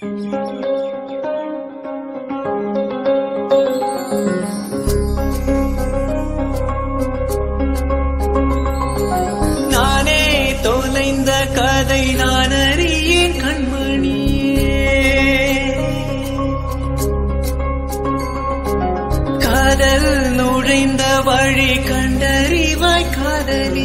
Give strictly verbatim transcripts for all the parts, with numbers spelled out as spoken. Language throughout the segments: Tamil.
நானே தொலைந்த கதை நான் அறியேன் கண்மணியே, காதல் நுழைந்த வழி கண்டறிவாய் காதலி.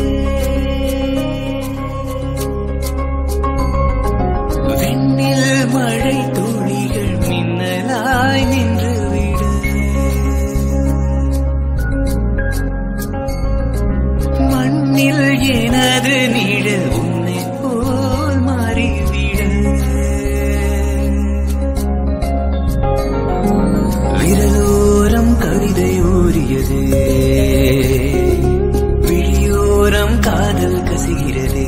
விண்ணில் மழை துளிகள் மின்னலாய் நின்றுவிட, மண்ணில் எனது நிழல் உன்னை போல் மாறிவிட, விரலோரம் கவிதை ஊறியது, விழியோரம் காதல் கசிகிறது,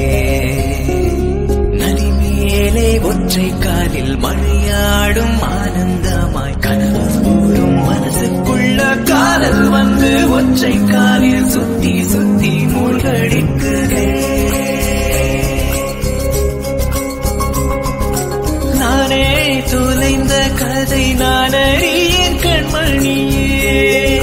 நதி மேலே ஒற்றை காலில் மழையாடும் ஆனந்தமாய் கனவு கூடும் மனசுக்குள்ள காதல் வந்து ஒற்றை காலில் சுத்தி சுத்தி மூழ்கடிக்குதே. நானே தொலைந்த கதை நான் அறியேன் கண்மணியே.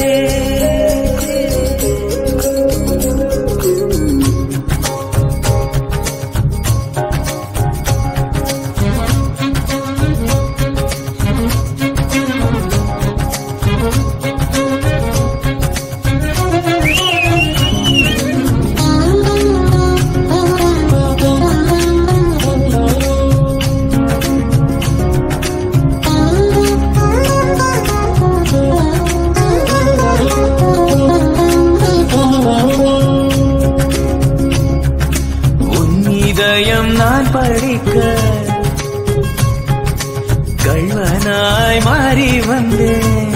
நான் படிக்க கள்வனாய் மாறி வந்தேன்,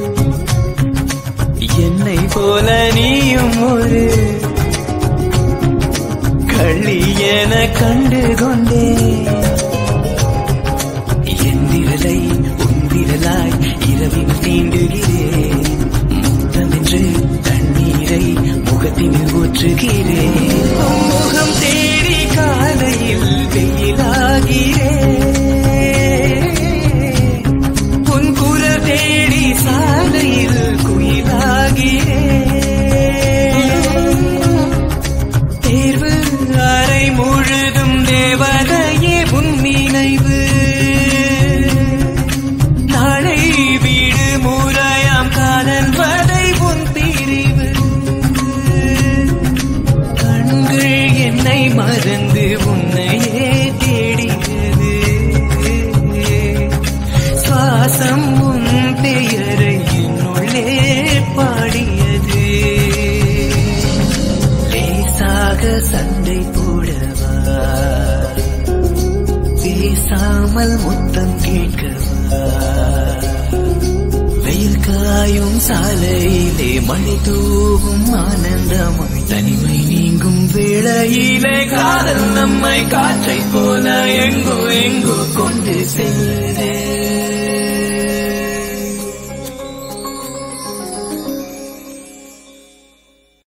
என்னை போல நீயும் ஒரு கள்ளி என கண்டு கொண்டேன். என் விரலை உன் விரலாய் இரவில் தீண்டுகிறேன், முத்தமென்று தண்ணீரை முகத்தில் ஊற்றுகிறேன். முகம் தேடி காலையில் வெயிலாகிறேன், உன் குரல் தேடி சாலையில் குயிலாகிறேன். தேர்வு அறை முழுதும் தேவதையே உன் நினைவு, நாளை வீடு முறையாம் காதல் வதை உன் பிரிவு. கண்கள் என்னை மறந்து உன்னையே தேடியது, சுவாசம் உன் பெயரை என்னுள்ளே பாடியது. லேசாக சண்டை போடவா, பேசாமல் முத்தம் கேட்கவா, வெயில் காயும் சாலையிலே மழை தூவும் ஆனந்தமாய் தனிமை நீங்கும் வேளையிலே காதல் நம்மை காற்றை போல எங்கோ எங்கோ கொண்டு செல்லுதே.